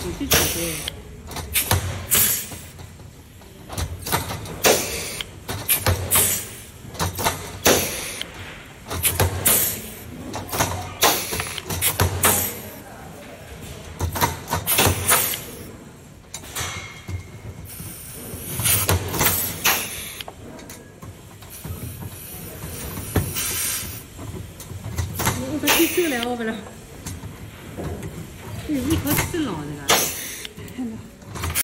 去取的。我把这收来，我不了。一口气老的了。